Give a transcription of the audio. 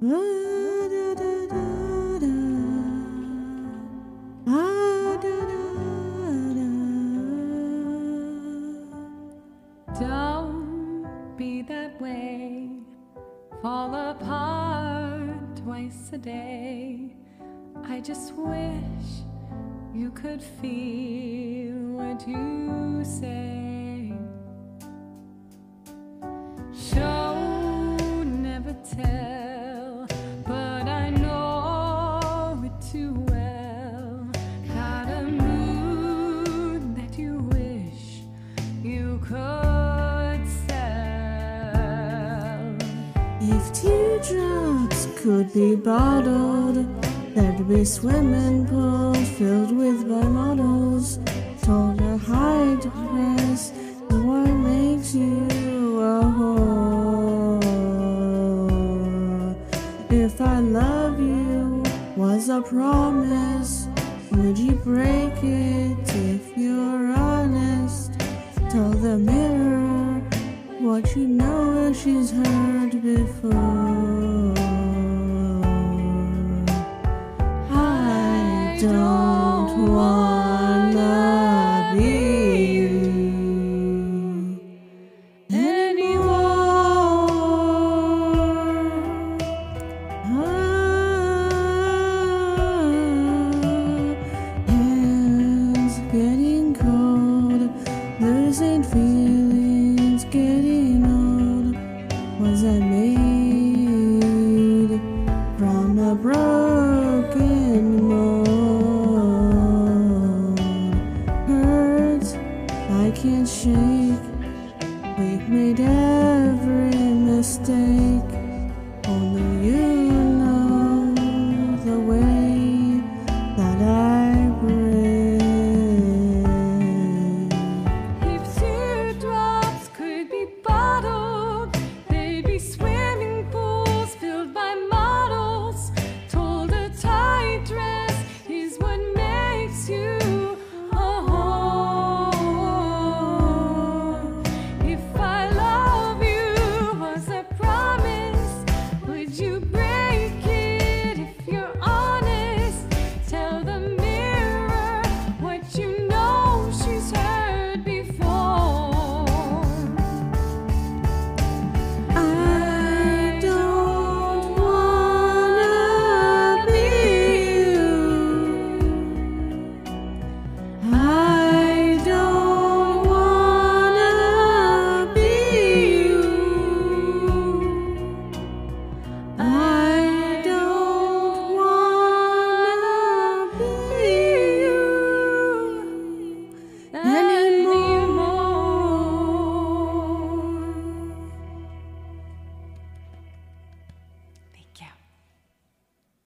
Don't be that way, fall apart twice a day. I just wish you could feel what you say. Show, never tell, but I know it too well. Got a mood that you wish you could sell. If teardrops could be bottled, there'd be swimming pools filled with by models. Told her hide to press what makes you a whore. If I love you was a promise, would you break it if you're honest? Tell the mirror what you know she's heard before. I don't wanna be you anymore. Hands getting cold, losing feelings, getting old. Was I made from a broken mold? Hurts I can't shake, we've made every mistake. Only you